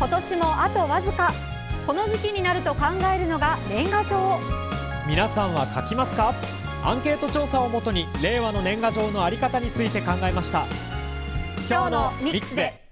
今年もあとわずか。この時期になると考えるのが年賀状。 皆さんは書きますか？アンケート調査をもとに令和の年賀状のあり方について考えました。 今日のミックスで